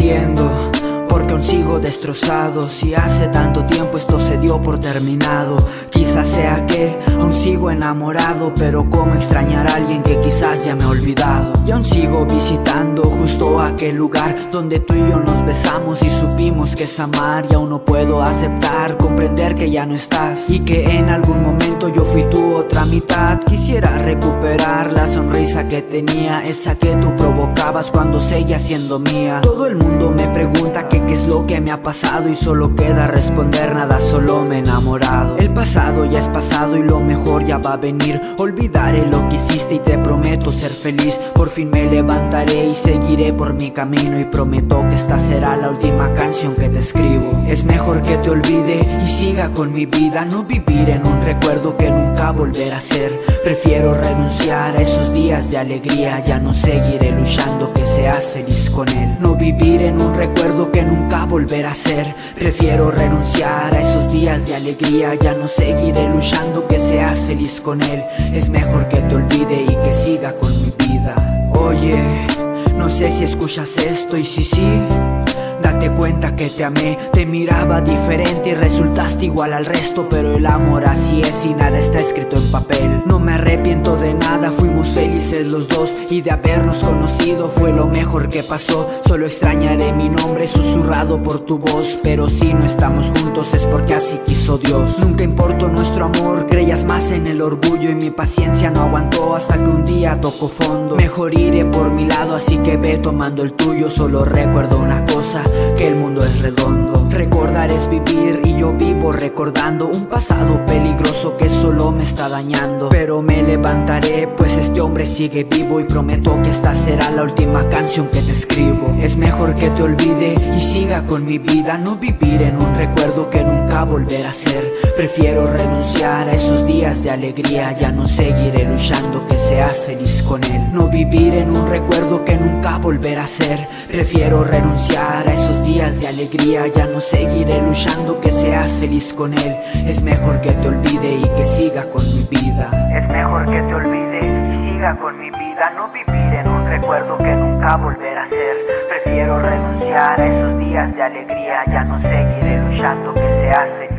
entiendo porque aún sigo destrozado. Si hace tanto tiempo esto se dio por terminado. Quizás sea que aún sigo enamorado, pero cómo extrañar a alguien que quizás ya me ha olvidado. Y aún sigo visitando justo aquel lugar donde tú y yo nos besamos y supimos que es amar. Y aún no puedo aceptar, comprender que ya no estás y que en algún momento yo fui tu otra mitad. Quisiera recuperar la sonrisa que tenía, esa que tú provocabas cuando seguía siendo mía. Todo el mundo me pregunta qué es lo que me ha pasado y solo queda responder nada, solo me he enamorado. El pasado ya es pasado y lo mejor ya va a venir. Olvidaré lo que hiciste y te prometo ser feliz. Por fin me levantaré y seguiré por mi camino, y prometo que esta será la última canción que te escribo. Es mejor que te olvide y siga con mi vida, no vivir en un recuerdo que nunca volverá a ser. Prefiero renunciar a esos días de alegría, ya no seguiré luchando, que seas feliz con él. No vivir en un recuerdo que nunca volverá a ser. Prefiero renunciar a esos días de alegría, ya no seguiré luchando, que seas feliz con él. Es mejor que te olvide y que siga con mi vida. Oye, no sé si escuchas esto, y si sí, date cuenta que te amé. Te miraba diferente y resultaste igual al resto, pero el amor así es y nada está escrito en papel. No me arrepiento de nada, fuimos felices los dos, y de habernos conocido fue lo mejor que pasó. Solo extrañaré mi nombre susurrado por tu voz, pero si no estamos juntos es porque así quiso Dios. Nunca importó nuestro amor, creías más en el orgullo y mi paciencia no aguantó hasta que un día tocó fondo. Mejor iré por mi lado, así que ve tomando el tuyo. Solo recuerdo una cosa, que el mundo es redondo. Recordar es vivir y yo vivo recordando un pasado peligroso que solo me está dañando. Pero me levantaré, pues este hombre sigue vivo, y prometo que esta será la última canción que te escribo. Es mejor que te olvide y siga con mi vida, no vivir en un recuerdo que nunca volverá a ser. Prefiero renunciar a esos días de alegría, ya no seguiré luchando, que seas feliz con él. No vivir en un recuerdo que nunca volverá a ser. Prefiero renunciar a esos días de alegría, ya no seguiré luchando, que seas feliz con él. Es mejor que te olvide y que siga con mi vida. Es mejor que te olvide y siga con mi vida, no vivir en un recuerdo que nunca volverá a ser. Prefiero renunciar a esos días de alegría, ya no seguiré luchando, que seas feliz.